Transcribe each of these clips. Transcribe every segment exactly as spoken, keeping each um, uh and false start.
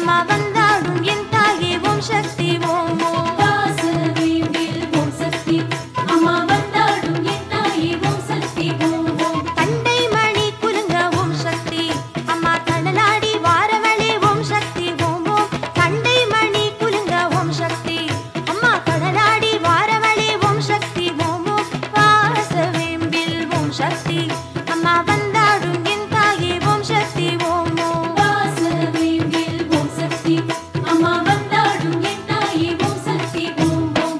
அம்மா வந்தாடும் என் தாயே ஓம் சக்தி ஓம் ஓம். வாசவேம்பில் ஓம் சக்தி அம்மா வந்தாடும் என் தாயே ஓம் சக்தி ஓம் ஓம். தண்டை மணி குலுங்க ஓம் சக்தி அம்மா கடலாடி வாரவளே ஓம் சக்தி ஓம் ஓம். தண்டை மணி குலுங்க ஓம் சக்தி அம்மா கடலாடி வாரவளே ஓம் சக்தி ஓம் ஓம். வாசவேம்பில் ஓம் சக்தி அம்மா வந்தாடும் என் தாயே ஓம் சக்தி ஓம் ஓம். வாசவேம்பில் ஓம் சக்தி அம்மா வந்தாடும் என் தாயே ஓம் சக்தி ஓம் ஓம்.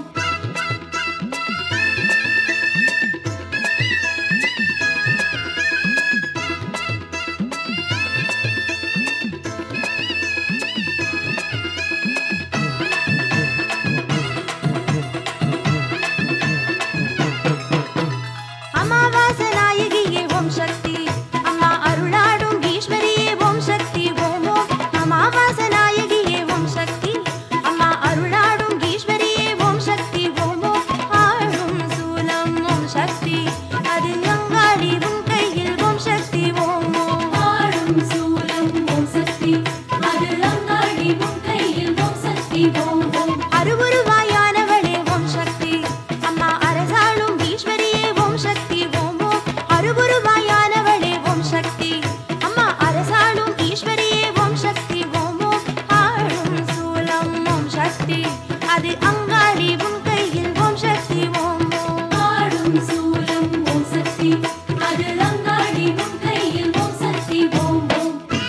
அமாவாசநாயகியே ஓம் சக்தி அம்மா அருளாடும் ஈஸ்வரியே ஓம் சக்தி ஓம் ஓம். அமாவாசநாயகியே ஓம் சக்தி அம்மா அருளாடும் ஈஸ்வரியே ஓம் சக்தி ஓம் ஓம். ஆளும் சூலம் ஓம் சக்தி அது அங்காடி உன் கையில் ஓம் சக்தி ஓம் ஓம். ஆடும் சூலம் ஓம் சக்தி அது அங்காடி உன் கையில் ஓம் சக்தி ஓம் ஓம். அருவுருவாயானவளே ஓம் சக்தி அம்மா அரசாளும் ஈஸ்வரியே ஓம் சக்தி ஓம் ஓம். அருவுருவாயானவளே ஓம் சக்தி அம்மா அரசாளும் ஈஸ்வரியே ஓம் சக்தி ஓம் ஓம். ஆளும் சூலம் ஓம் சக்தி அது அங்காடி உன் கையில் ஓம் சக்தி ஓம் ஓம். ஆடும் சூலம் ஓம் சக்தி அது அங்காடி உன் கையில் ஓம் சக்தி ஓம் ஓம்.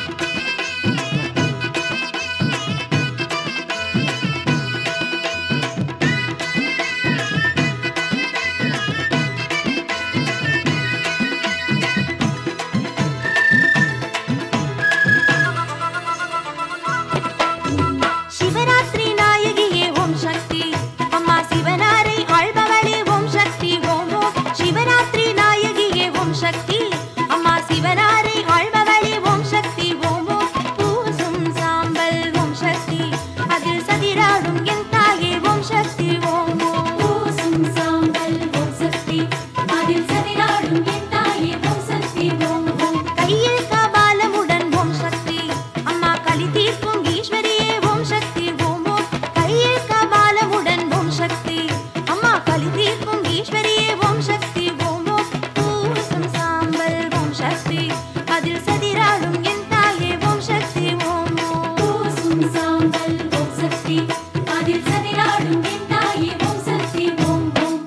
சிவராத்திரி நாயகியே ஓம் சக்தி அம்மா சிவனாரை ஆள்பவளே ஓம் சக்தி ஓம் ஓம். சிவராத்திரி நாயகியே ஓம் சக்தி அம்மா சிவனாரை ஆள்பவளே ஓம் சக்தி ஓம் ஓம். பூசும் சாம்பல் ஓம் சக்தி அதில் சதிராடும் என் தாயே ஓம் சக்தி ஓம் ஓம். பூசும் சாம்பல் ஓம் சக்தி அதில் சதிராடும் என் தாயே ஓம் சக்தி ஓம் ஓம். கையில் கபாலமுடன் ஓம் சக்தி அம்மா களி தீர்க்கும் ஈஸ்வரியே ஓம் சக்தி ஓம் ஓம். கையில் கபாலமுடன் ஓம் சக்தி அம்மா களி தீர்க்கும் ஈஸ்வரியே ஓம் சக்தி ஓம் ஓம். பூசும் சாம்பல் ஓம் சக்தி அதில் சதிராடும் என் தாயே ஓம் சக்தி ஓம் ஓம். பூசும் சாம்பல் ஓம் சக்தி அதில் சதிராடும் என் தாயே ஓம் சக்தி ஓம் ஓம்.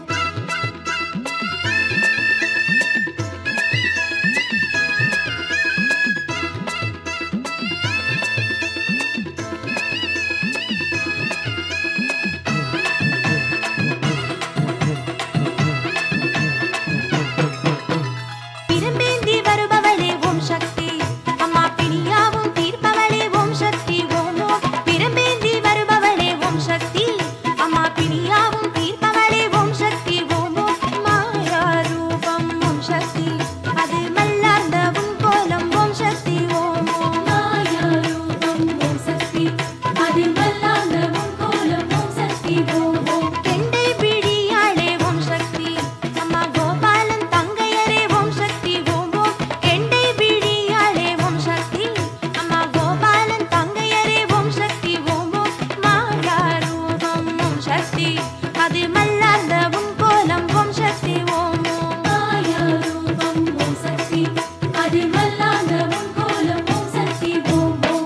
பிரம்பேந்தி வருபவளே ஓம் சக்தி அம்மா பிணியாவும் தீர்ப்பவளே ஓம் சக்தி ஓம் ஓம். பிரம்பேந்தி வருபவளே ஓம் சக்தி அம்மா பிணியாவும் தீர்ப்பவளே ஓம் சக்தி ஓம் ஓம். மாயா ரூபம் ஓம் சக்தி அது மல்லார்ந்த உன் கோலம் ஓம் சக்தி ஓம் ஓம். மாயா ரூபம் ஓம் சக்தி அது மல்லார்ந்த உன் கோலம் ஓம் சக்தி ஓம் ஓம். கெண்டை பிடியாளே ஓம் சக்தி அம்மா கோபாலன் தங்கையரே ஓம் சக்தி ஓம் ஓம். கெண்டை பிடியாளே ஓம் சக்தி அம்மா கோபாலன் தங்கையரே ஓம் சக்தி ஓம் ஓம். மாயா ரூபம் ஓம் சக்தி அது மல்லார்ந்த உன் கோலம் ஓம் சக்தி ஓம் ஓம். மாயா ரூபம் ஓம் சக்தி அது மல்லார்ந்த உன் கோலம் ஓம் சக்தி ஓம் ஓம்.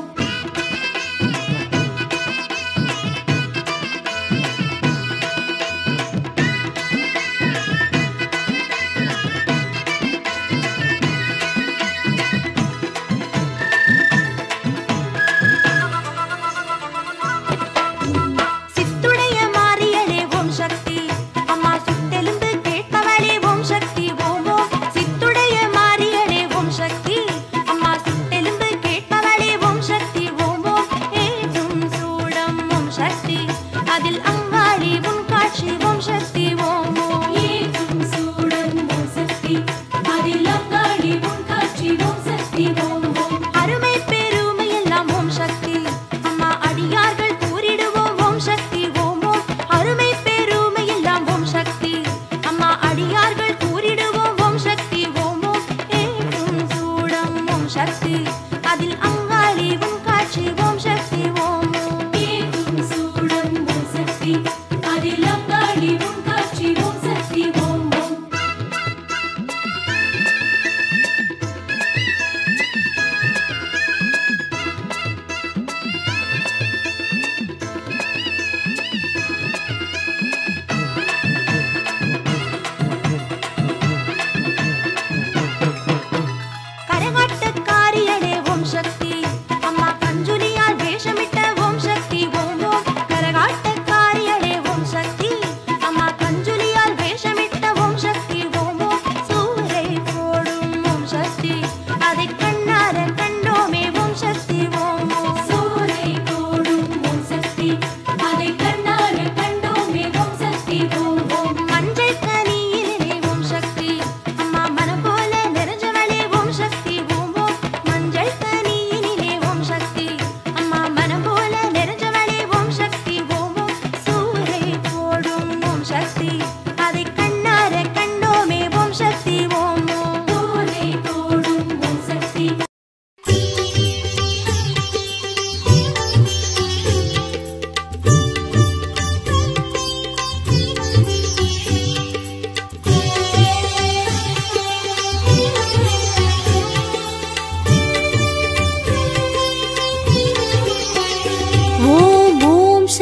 சித்துடைய மாரியளே ஓம் சக்தி அம்மா சுத்தெலும்பு கேட்பவளே ஓம் சக்தி ஓம் ஓம். சித்துடைய மாரியளே ஓம் சக்தி அம்மா சுத்தெலும்பு கேட்பவளே ஓம் சக்தி ஓம் ஓம். ஏற்றும் சூடம் ஓம் சக்தி அதில் அங்காளி உன் காட்சி ஓம் சக்தி ஓம் ஓம். ஏற்றும் சூடம் ஓம் சக்தி அதில் அங்காடி உன் காட்சி ஓம் சக்தி ஓம் ஓம். அருமை பெருமை எல்லாம் ஓம் சக்தி அம்மா அடியார்கள் கூறிடுவோம் ஓம் சக்தி ஓம் ஓம். அருமை பெருமை எல்லாம் ஓம் சக்தி அம்மா அடியார்கள் கூறிடுவோம் ஓம் சக்தி ஓம் ஓம். ஏற்றும் சூடம் ஓம் சக்தி அதில் அங்காளி உன் காட்சி ஓம் சக்தி ஓம்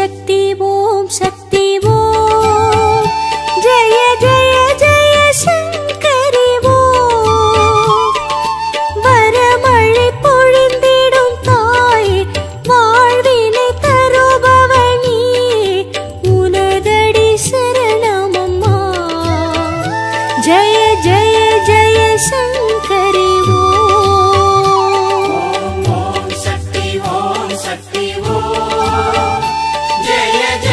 शक्ति ओम शक्ति ओम जय जय जय शंकरी ओम वरमழை பொழிந்திடும் தாயே வாழ்வினை தருபவள் நீயே உனதடி சரணமம்மா जय जय जय शंकरी ओम ओम शक्ति ओम शक्ति ओम जय जय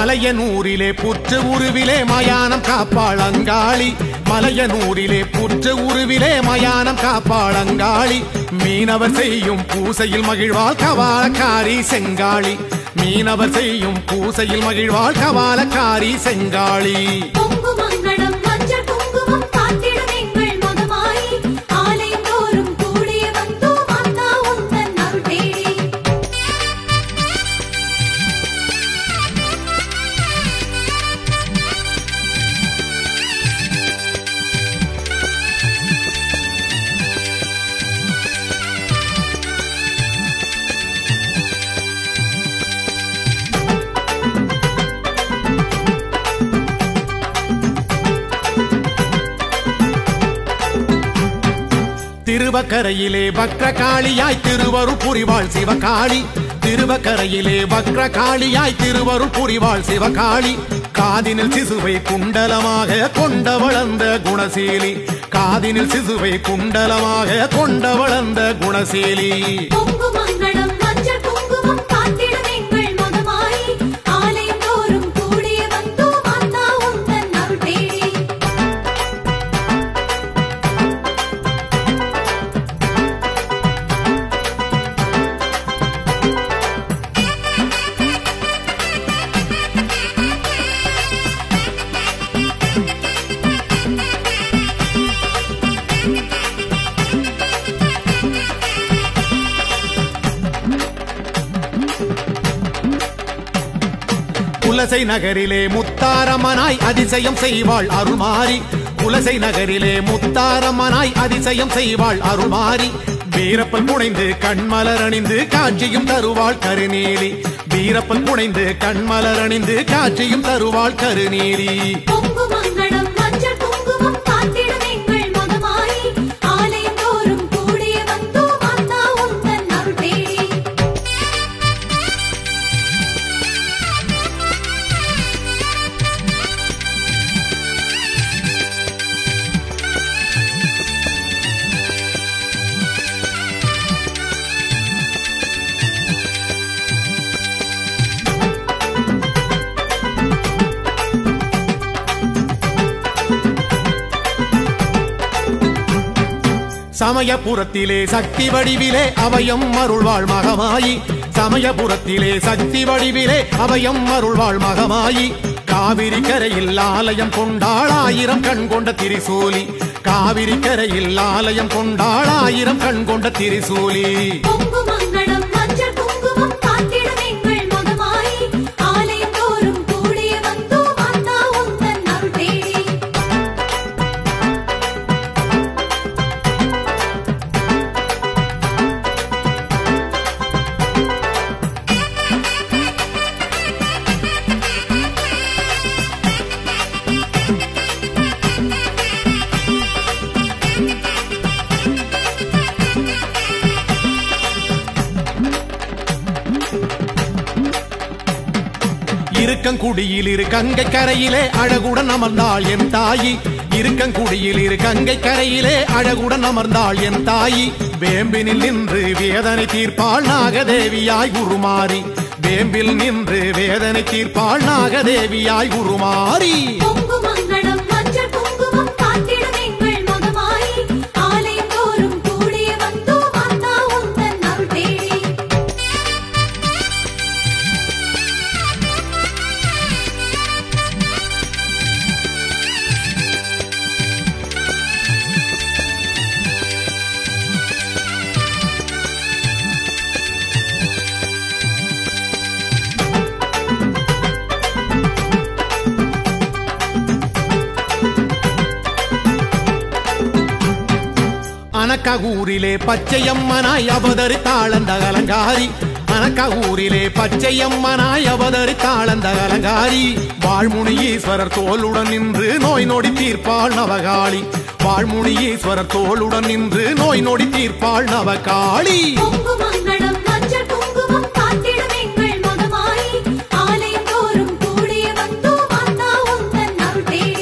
மலையனூரிலே புற்று உருவிலே மயானம் காப்பாள் அங்காளி மலையனூரிலே புற்று உருவிலே மயானம் காப்பாள் அங்காளி மீனவர் செய்யும் பூசையில் மகிழ்வாள் கவாலக்காரி செங்காளி மீனவர் செய்யும் பூசையில் மகிழ்வாள் கவாலக்காரி செங்காளி பொங்கு மங்களம் மஞ்சள் குங்குமம் காத்திடும் எங்கள் மகமாயி ஆலயம் தோறும் கூடிய வந்தோம் அண்ணா உந்தன் அருள் தேடி திருவக்கரையிலே வக்ரகாளியாய் திருவருள் புரிவாள் சிவகாளி திருவக்கரையிலே வக்ரகாளியாய் திருவருள் புரிவாள் சிவகாளி காதினில் சிசுவை குண்டலமாக கொண்ட வளர்ந்த குணசீலி காதினில் சிசுவை குண்டலமாக கொண்ட வளர்ந்த குணசீலி பொங்கு மங்களம் மஞ்சள் குங்குமம் காத்திடும் எங்கள் மகமாயி ஆலயம் தோறும் கூடிய வந்தோம் அண்ணா உந்தன் அருள் தேடி குலசை நகரிலே முத்தாரம்மனாய் அதிசயம் செய்வாள் அருள்மாரி குலசை நகரிலே முத்தாரம்மனாய் அதிசயம் செய்வாள் அருள்மாரி வீரப்பன் புனைந்து கண்மலர் அணிந்து காட்சியும் தருவாள் கருநீலி வீரப்பன் புனைந்து கண்மலர் அணிந்து காட்சியும் தருவாள் கருநீலி பொங்கு மங்களம் மஞ்சள் குங்குமம் காத்திடும் எங்கள் மகமாயி ஆலயம் தோறும் கூடிய வந்தோம் அண்ணா உந்தன் அருள் தேடி சமயபுரத்திலே சக்தி வடிவிலே அபயம் அருள்வாள் மகமாயி சமயபுரத்திலே சக்தி வடிவிலே அபயம் அருள்வாள் மகமாயி காவிரி கரையில் ஆலயம் கொண்டாள் ஆயிரம் கண் கொண்ட திரிசூலி காவிரி கரையில் ஆலயம் கொண்டாள் ஆயிரம் கண் கொண்ட திரிசூலி பொங்கு மங்களம் மஞ்சள் குங்குமம் காத்திடும் எங்கள் மகமாயி ஆலயம் தோறும் கூடிய வந்தோம் அண்ணா உந்தன் அருள் தேடி இருக்கங்குடியில் இரு கங்கை கரையிலே அழகுடன் அமர்ந்தாள் என் தாயி இருக்கங்குடியில் இரு கங்கை கரையிலே அழகுடன் அமர்ந்தாள் என் தாயி வேம்பினில் நின்று வேதனை தீர்ப்பாள் நாகதேவியாய் உருமாறி வேம்பில் நின்று வேதனை தீர்ப்பாள் நாகதேவியாய் உருமாறி பொங்கு மங்களம் மஞ்சள் குங்குமம் காத்திடும் எங்கள் மகமாயி ஆலயம் தோறும் கூடிய வந்தோம் அண்ணா உந்தன் அருள் தேடி அனக்ககூரிலே பச்சையம்மனாய் அவதரித்தாள் அந்த அலங்காரி அனக்ககூரிலே பச்சையம்மனாய் அவதரித்தாள் அந்த அலங்காரி வாழ்முனியீஸ்வரர் தோளுடன் நின்று நோய் நொடி தீர்ப்பாள் நவகாளி வாழ்முனியீஸ்வரர் தோளுடன் நின்று நோய் நொடி தீர்ப்பாள் நவகாளி பொங்கு மங்களம் மஞ்சள் குங்குமம் காத்திடும் எங்கள் மகமாயி ஆலயம் தோறும் கூடிய வந்தோம் அண்ணா உந்தன் அருள் தேடி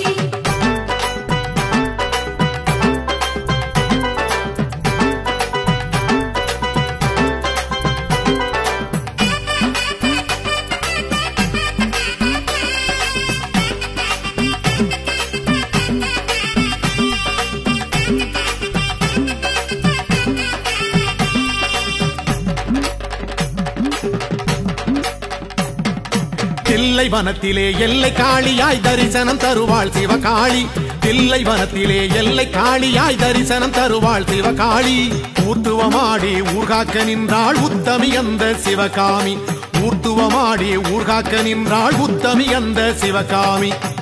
தில்லை வனத்திலே எல்லை காளியாய் தரிசனம் தருவாள் சிவகாளி தில்லை வனத்திலே எல்லை காளியாய் தரிசனம் தருவாள் சிவகாளி ஊர்த்துவமாடி ஊர்காக்க நின்றாள் உத்தமி அந்த சிவகாமி ஊர்த்துவமாடி ஊர்காக்க நின்றாள் உத்தமி அந்த சிவகாமி